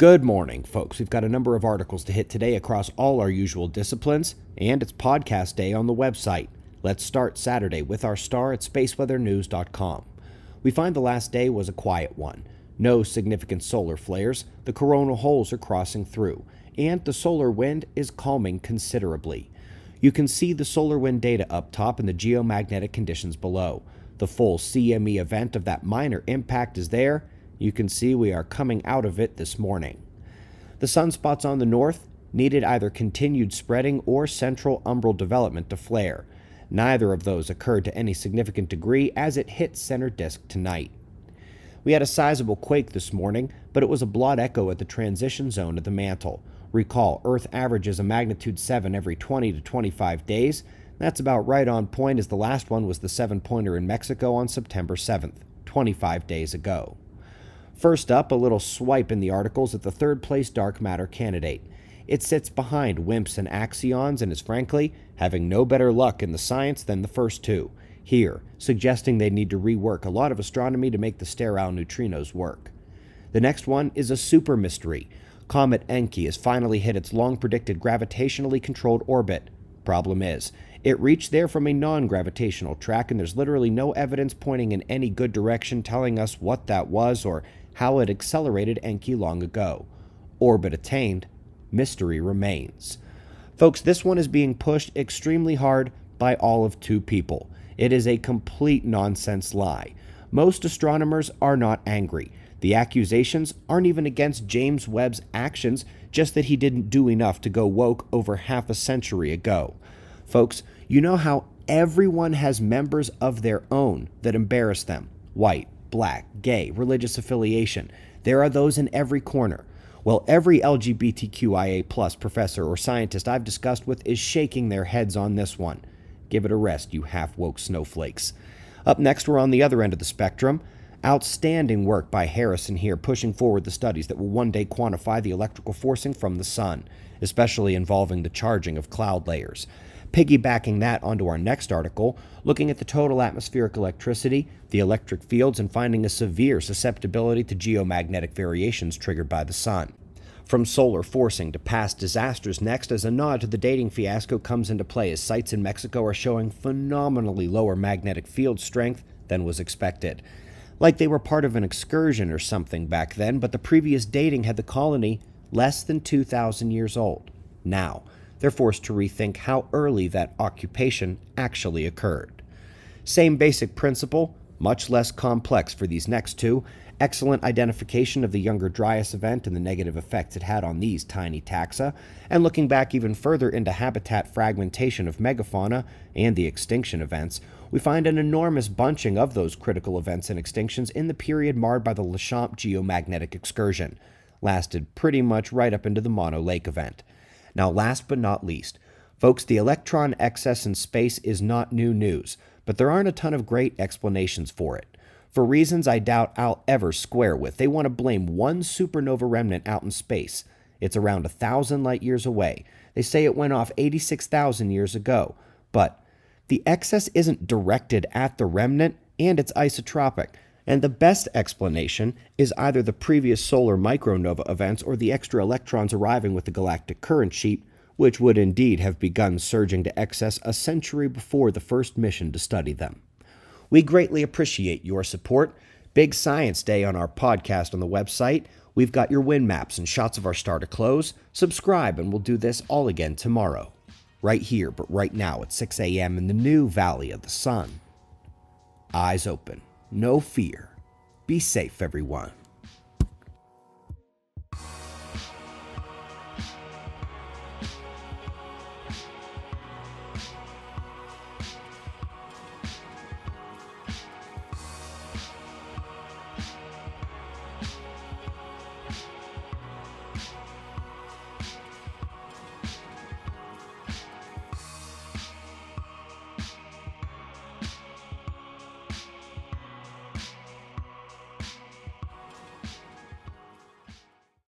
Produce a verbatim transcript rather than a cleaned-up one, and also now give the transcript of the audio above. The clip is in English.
Good morning, folks. We've got a number of articles to hit today across all our usual disciplines, and it's podcast day on the website. Let's start Saturday with our star at space weather news dot com. We find the last day was a quiet one. No significant solar flares, the coronal holes are crossing through, and the solar wind is calming considerably. You can see the solar wind data up top and the geomagnetic conditions below. The full C M E event of that minor impact is there. You can see we are coming out of it this morning. The sunspots on the north needed either continued spreading or central umbral development to flare. Neither of those occurred to any significant degree as it hit center disk tonight. We had a sizable quake this morning, but it was a blot echo at the transition zone of the mantle. Recall, Earth averages a magnitude seven every twenty to twenty-five days. That's about right on point, as the last one was the seven-pointer in Mexico on September seventh, twenty-five days ago. First up, a little swipe in the articles at the third-place dark matter candidate. It sits behind WIMPs and axions and is frankly having no better luck in the science than the first two. Here, suggesting they need to rework a lot of astronomy to make the sterile neutrinos work. The next one is a super mystery. Comet Encke has finally hit its long-predicted gravitationally controlled orbit. Problem is, it reached there from a non-gravitational track, and there's literally no evidence pointing in any good direction telling us what that was or how it accelerated Encke long ago. Orbit attained, mystery remains. Folks, this one is being pushed extremely hard by all of two people. It is a complete nonsense lie. Most astronomers are not angry. The accusations aren't even against James Webb's actions, just that he didn't do enough to go woke over half a century ago. Folks, you know how everyone has members of their own that embarrass them. White, black, gay, religious affiliation. There are those in every corner. Well, every L G B T Q I A plus professor or scientist I've discussed with is shaking their heads on this one. Give it a rest, you half-woke snowflakes. Up next, we're on the other end of the spectrum. Outstanding work by Harrison here, pushing forward the studies that will one day quantify the electrical forcing from the sun, especially involving the charging of cloud layers. Piggybacking that onto our next article, looking at the total atmospheric electricity, the electric fields, and finding a severe susceptibility to geomagnetic variations triggered by the sun. From solar forcing to past disasters next, as a nod to the dating fiasco comes into play as sites in Mexico are showing phenomenally lower magnetic field strength than was expected. Like they were part of an excursion or something back then, but the previous dating had the colony less than two thousand years old. Now, they're forced to rethink how early that occupation actually occurred. Same basic principle, much less complex for these next two. Excellent identification of the Younger Dryas event and the negative effects it had on these tiny taxa, and looking back even further into habitat fragmentation of megafauna and the extinction events, we find an enormous bunching of those critical events and extinctions in the period marred by the Lechamp geomagnetic excursion. Lasted pretty much right up into the Mono Lake event. Now, last but not least, folks, the electron excess in space is not new news, but there aren't a ton of great explanations for it. For reasons I doubt I'll ever square with, they want to blame one supernova remnant out in space. It's around a thousand light years away. They say it went off eighty-six thousand years ago, but the excess isn't directed at the remnant, and it's isotropic. And the best explanation is either the previous solar micronova events or the extra electrons arriving with the galactic current sheet, which would indeed have begun surging to excess a century before the first mission to study them. We greatly appreciate your support. Big Science Day on our podcast on the website. We've got your wind maps and shots of our star to close. Subscribe and we'll do this all again tomorrow. Right here, but right now at six A M in the new Valley of the Sun. Eyes open. No fear. Be safe, everyone.